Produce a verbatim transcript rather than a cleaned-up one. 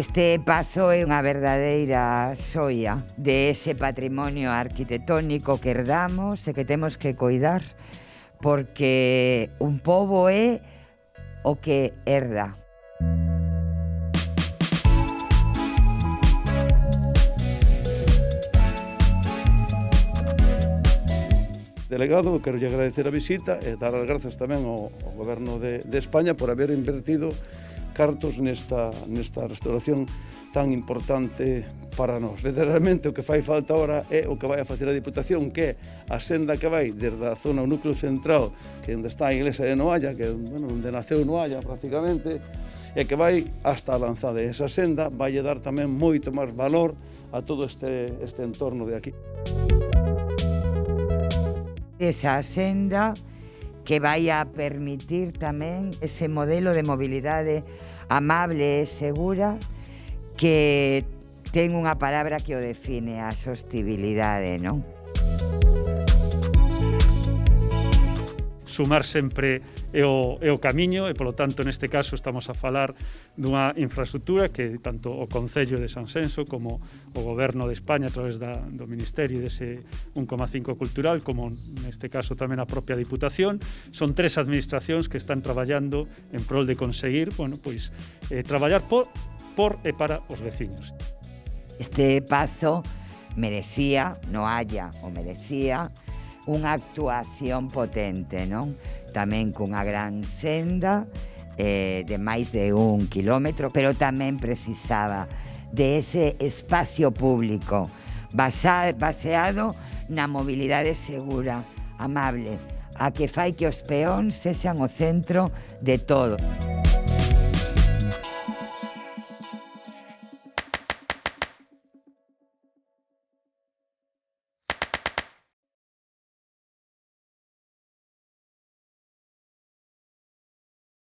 Este pazo é unha verdadeira xoia de ese patrimonio arquitectónico que herdamos e que temos que coidar, porque un pobo é o que herda. Delegado, quero lle agradecer a visita e dar as grazas tamén ao, ao Goberno de, de España por haber invertido cartos nesta, nesta restauración tan importante para nós. Literalmente o que fai falta agora é o que vai a facer a Diputación, que é a senda que vai desde a zona, o núcleo central, que é onde está a iglesia de Noalla, que é bueno, onde naceu Noalla prácticamente, e que vai hasta a Lanzada. E esa senda vai dar tamén moito máis valor a todo este, este entorno de aquí. Esa senda que vai a permitir tamén ese modelo de mobilidade amable e segura que ten unha palabra que o define, a sostibilidade, non? Sumar sempre é o, é o camiño e, polo tanto, neste caso estamos a falar dunha infraestructura que tanto o Concello de Sanxenxo como o Goberno de España a través da, do Ministerio dese un coma cinco cultural, como neste caso tamén a propia Diputación, son tres administracións que están traballando en prol de conseguir, bueno, pois, eh, traballar por, por e para os veciños. Este pazo merecía, Noalla o merecía, unha actuación potente, non? Tamén cunha gran senda eh, de máis de un kilómetro, pero tamén precisaba de ese espacio público baseado na mobilidade segura, amable, a que fai que os peóns sexan o centro de todo.